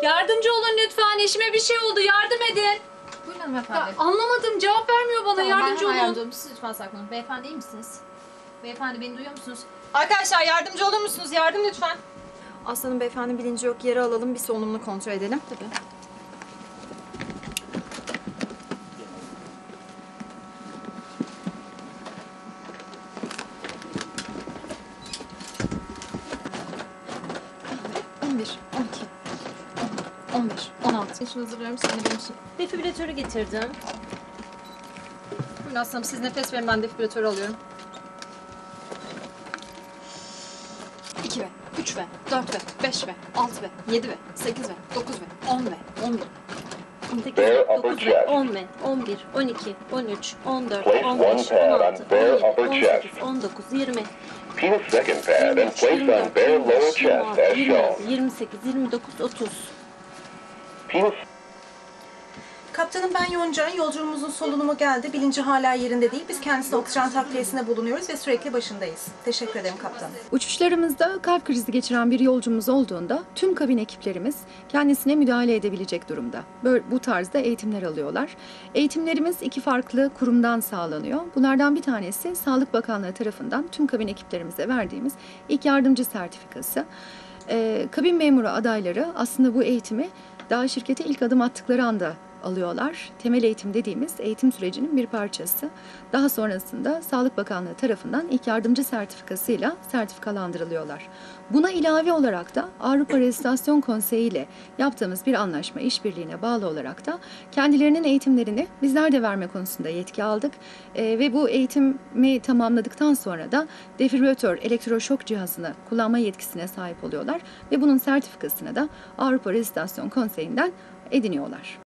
Yardımcı olun lütfen. Eşime bir şey oldu. Yardım edin. Buyurun hanımefendi. Anlamadım. Cevap vermiyor bana. Tamam, Yardımcı ben hemen olun. yardımcı olayım. Siz lütfen saklanın. Beyefendi iyi misiniz? Beyefendi beni duyuyor musunuz? Arkadaşlar yardımcı olur musunuz? Yardım lütfen. Aslanım beyefendi bilinci yok. Yere alalım, bir solunumunu kontrol edelim. Tabii. Yaşını hazırlıyorum. Sen de benim için. Defibrilatörü getirdim. Buyurun aslanım siz nefes verin, ben defibrilatörü alıyorum. 2 ve 3 ve 4 ve 5 ve 6 ve 7 ve 8 ve 9 ve 10 ve 11. 8, Bare upper 9, chest. 10 ve 11, 12, 13, 14, Place 15, one pad 16, on bare 17, upper 18, chest. 19, 20, Peel second pad and 23, place on 24, bare 25, lower chest as 26, shown. 28, 29, 30. Peel Kaptanım ben Yonca. Yolcumuzun solunumu geldi. Bilinci hala yerinde değil. Biz kendisine oksijen takviyesine bulunuyoruz ve sürekli başındayız. Teşekkür ederim kaptanım. Uçuşlarımızda kalp krizi geçiren bir yolcumuz olduğunda tüm kabin ekiplerimiz kendisine müdahale edebilecek durumda. Bu tarzda eğitimler alıyorlar. Eğitimlerimiz 2 farklı kurumdan sağlanıyor. Bunlardan bir tanesi Sağlık Bakanlığı tarafından tüm kabin ekiplerimize verdiğimiz ilk yardımcı sertifikası. Kabin memuru adayları aslında bu eğitimi daha şirkete ilk adım attıkları anda alıyorlar. Temel eğitim dediğimiz eğitim sürecinin bir parçası. Daha sonrasında Sağlık Bakanlığı tarafından ilk yardımcı sertifikasıyla sertifikalandırılıyorlar. Buna ilave olarak da Avrupa Restorasyon Konseyi ile yaptığımız bir anlaşma işbirliğine bağlı olarak da kendilerinin eğitimlerini bizler de verme konusunda yetki aldık. Ve bu eğitimi tamamladıktan sonra da defibrilatör elektroşok cihazını kullanma yetkisine sahip oluyorlar ve bunun sertifikasını da Avrupa Restorasyon Konseyi'nden ediniyorlar.